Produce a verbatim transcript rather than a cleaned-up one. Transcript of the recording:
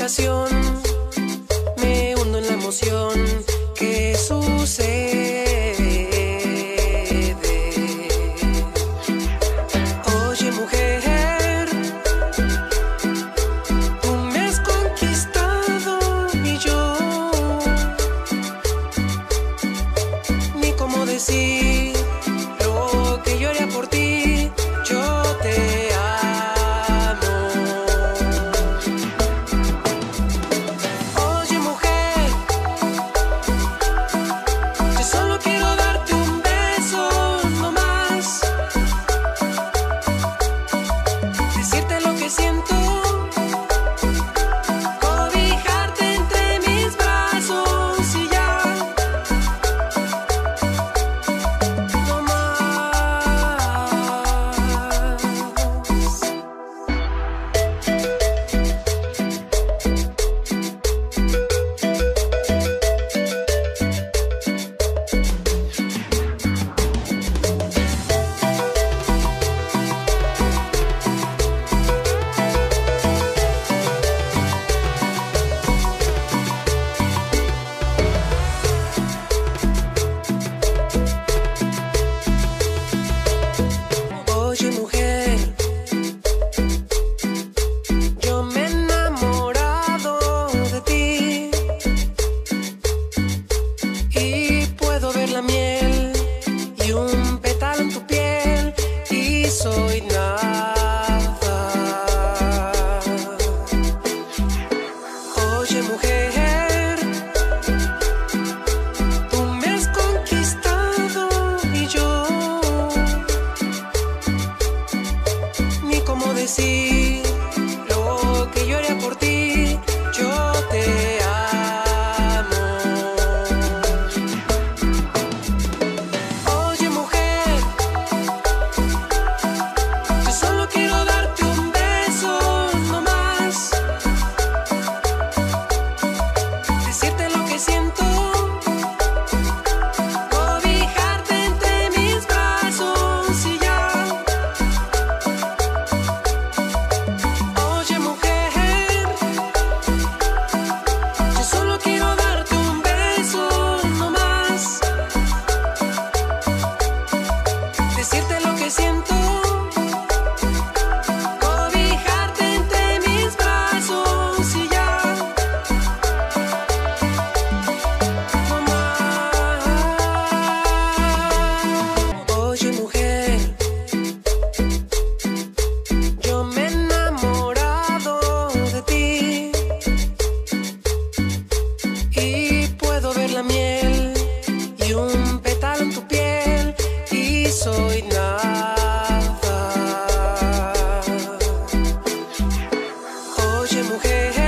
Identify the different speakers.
Speaker 1: habitación, me hundo en la emoción que sucede. Oye, mujer, tú me has conquistado y yo ni cómo decir lo que yo haría por ti. Yo te amo. Oye, mujer, yo solo quiero darte un beso, no más. Decirte lo que siento, cobijarte entre mis brazos y ya. No más. Oye, mujer, yo me he enamorado de ti y puedo ver la miel y un pétalo en tu piel y soy nada. Oye, mujer, tú me has conquistado y yo ni cómo decir lo que yo haría por ti. Yo te amo. Oye, mujer, yo solo quiero darte un beso, no más. Decirte lo que siento, cobijarte entre mis brazos y ya. Oye, mujer, yo solo quiero darte un beso, no más. Decirte lo que siento, cobijarte entre mis brazos y ya. No más. Oye, mujer, yo me he enamorado de ti y puedo ver la miel y un pétalo en tu piel y soy nada. Oye, mujer,